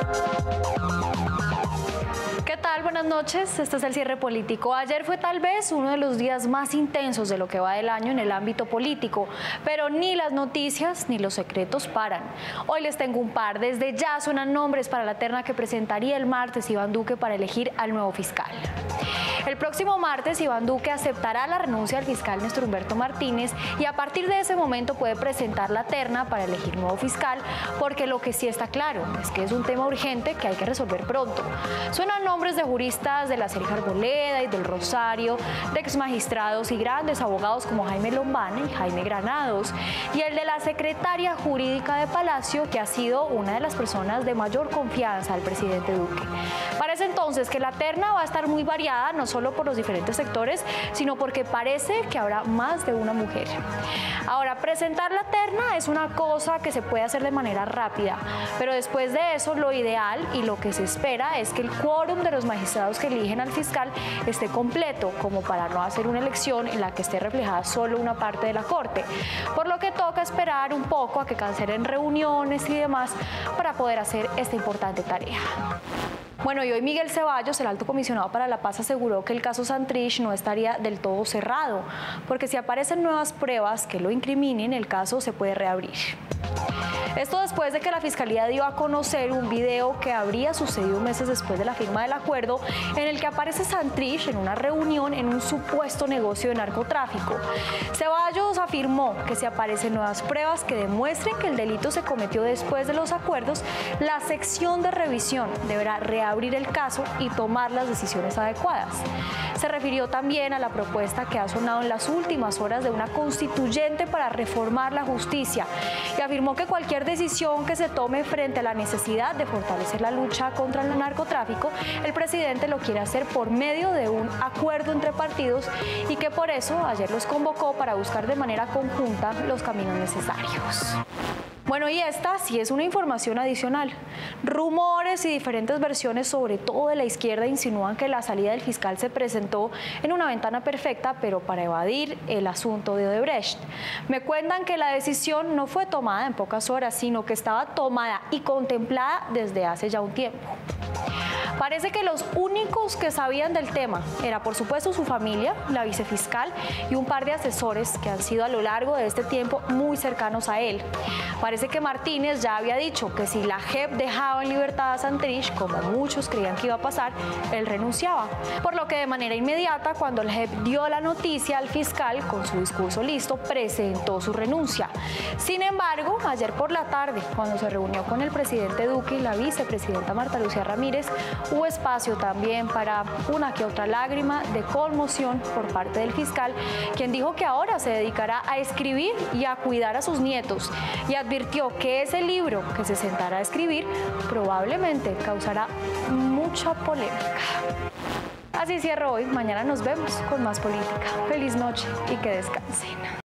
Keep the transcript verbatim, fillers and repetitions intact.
¿Qué tal? Buenas noches. Este es el cierre político. Ayer fue tal vez uno de los días más intensos de lo que va del año en el ámbito político, pero ni las noticias ni los secretos paran. Hoy les tengo un par. Desde ya suenan nombres para la terna que presentaría el martes Iván Duque para elegir al nuevo fiscal. El próximo martes, Iván Duque aceptará la renuncia del fiscal Néstor Humberto Martínez y a partir de ese momento puede presentar la terna para elegir nuevo fiscal, porque lo que sí está claro es que es un tema urgente que hay que resolver pronto. Suenan nombres de juristas de la Serija Arboleda y del Rosario, de exmagistrados y grandes abogados como Jaime Lombana y Jaime Granados, y el de la secretaria jurídica de Palacio, que ha sido una de las personas de mayor confianza del presidente Duque. Parece entonces que la terna va a estar muy variada, no solo por los diferentes sectores, sino porque parece que habrá más de una mujer. Ahora, presentar la terna es una cosa que se puede hacer de manera rápida, pero después de eso lo ideal y lo que se espera es que el quórum de los magistrados que eligen al fiscal esté completo, como para no hacer una elección en la que esté reflejada solo una parte de la Corte, por lo que toca esperar un poco a que cancelen reuniones y demás para poder hacer esta importante tarea. Bueno, y hoy Miguel Ceballos, el alto comisionado para la paz, aseguró que el caso Santrich no estaría del todo cerrado, porque si aparecen nuevas pruebas que lo incriminen, el caso se puede reabrir. Esto después de que la Fiscalía dio a conocer un video que habría sucedido meses después de la firma del acuerdo, en el que aparece Santrich en una reunión en un supuesto negocio de narcotráfico. Ceballos afirmó que si aparecen nuevas pruebas que demuestren que el delito se cometió después de los acuerdos, la sección de revisión deberá reabrir el caso y tomar las decisiones adecuadas. Se refirió también a la propuesta que ha sonado en las últimas horas de una constituyente para reformar la justicia y afirmó que cualquier decisión que se tome frente a la necesidad de fortalecer la lucha contra el narcotráfico, el presidente lo quiere hacer por medio de un acuerdo entre partidos y que por eso ayer los convocó para buscar de manera conjunta los caminos necesarios. Bueno, y esta sí es una información adicional. Rumores y diferentes versiones, sobre todo de la izquierda, insinúan que la salida del fiscal se presentó en una ventana perfecta, pero para evadir el asunto de Odebrecht. Me cuentan que la decisión no fue tomada en pocas horas, sino que estaba tomada y contemplada desde hace ya un tiempo. Parece que los únicos que sabían del tema era, por supuesto, su familia, la vicefiscal y un par de asesores que han sido a lo largo de este tiempo muy cercanos a él. Parece que Martínez ya había dicho que si la J E P dejaba en libertad a Santrich, como muchos creían que iba a pasar, él renunciaba. Por lo que de manera inmediata, cuando la J E P dio la noticia al fiscal con su discurso listo, presentó su renuncia. Sin embargo, ayer por la tarde, cuando se reunió con el presidente Duque y la vicepresidenta Marta Lucía Ramírez, hubo espacio también para una que otra lágrima de conmoción por parte del fiscal, quien dijo que ahora se dedicará a escribir y a cuidar a sus nietos, y advirtió que ese libro que se sentará a escribir probablemente causará mucha polémica. Así cierro hoy. Mañana nos vemos con más política. Feliz noche y que descansen.